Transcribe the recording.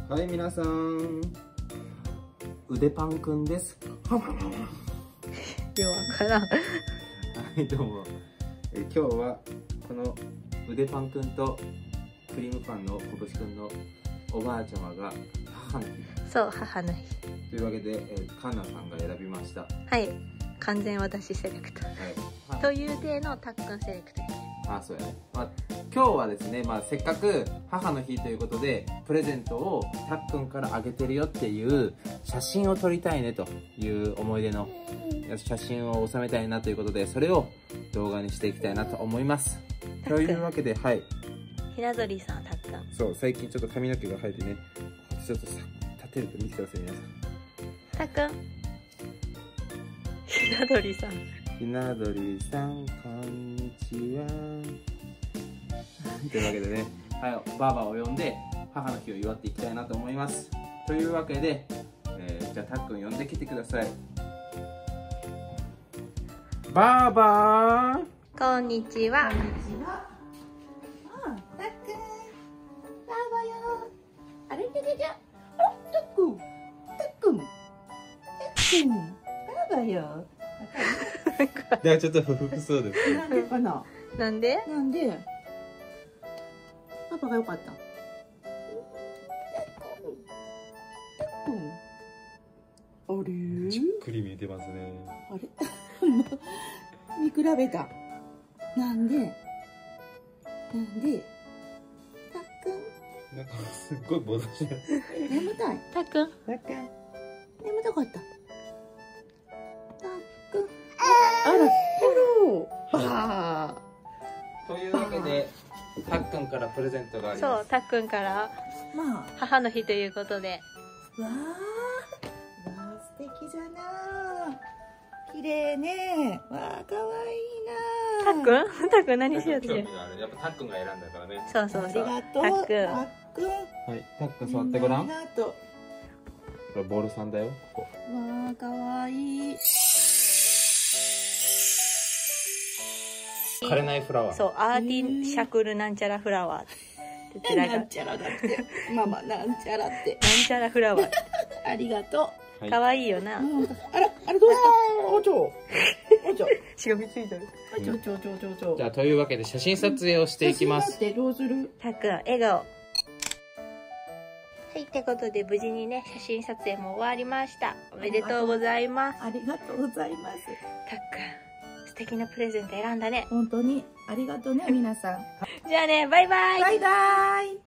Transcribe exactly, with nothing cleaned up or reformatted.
はい、皆さん、腕パンくんです。 ようわからん。 はい、どうも。え今日はこの腕パンくんとクリームパンのこぼしくんのおばあちゃまが母の日。 そう、母の日。 というわけで、えー、カンナさんが選びました。 はい、完全私セレクト。はい。という体のたっくんセレクト。 あ、そうやね。まあ、今日はですね、まあ、せっかく母の日ということでプレゼントをたっくんからあげてるよっていう写真を撮りたいねという思い出の写真を収めたいなということで、それを動画にしていきたいなと思います。というわけで、はい、 平鳥さん、たっくん。 そう、最近ちょっと髪の毛が生えてね、ちょっとさ立てると見てください、皆さん。 たっくん、ひな鳥さん。 ひな鳥さん、こんにちは。というわけでね、はい、ばあばを呼んで母の日を祝っていきたいなと思います。というわけで、えー、じゃあたっくん呼んできてください。ばあばー。 こんにちは。 こんにちは。あ、たっくん。ばあばよ。あれれれれ。あ、たっくん。たっくん。たっくん。ばあばよ。 ではちょっと不服そうです。 なんでかな。 なんで？ なんで。パパが良かった。たっくん。あれ。 じっくり見てますね。 あれ。見比べた。なんで。なんで。たっくん。 なんかすっごいぼーっとしてる。 眠たい。 たっくん。 たっくん。眠たかった。たっくん。あら、ヘロー。はあ。 というわけで、たっくんからプレゼントがあります。 そう、たっくんからまあ。 母の日ということで。 わあ。わあ、素敵じゃな。綺麗ね。わあ、可愛いな。 たっくん、たっくん何しようとしてる。 やっぱたっくんが選んだからね。 そうそうそう。 ありがとう。 たっくん。 たっくん。 はい、たっくん座ってごらん。 ありがとう。 これボールさんだよ。ここ。 わあ、可愛い。 枯れないフラワー。 そう、アーティシャクルなんちゃらフラワー。こちらがなんちゃらだって。ママ、なんちゃらって。 なんちゃらフラワー。 ありがとう。 可愛いよな。 うん、あら、あれどうしたおちょ。おちょ。 しがみついてる。 おちょちょちょちょちょ。 じゃあというわけで写真撮影をしていきます。 写真だってどうする？ たっくん、笑顔。はい、ってことで無事にね、写真撮影も終わりました。おめでとうございます。 ありがとうございます。 たっくん、素敵なプレゼント選んだね。 本当にありがとうね、皆さん。 じゃあね、バイバイ。 バイバイ。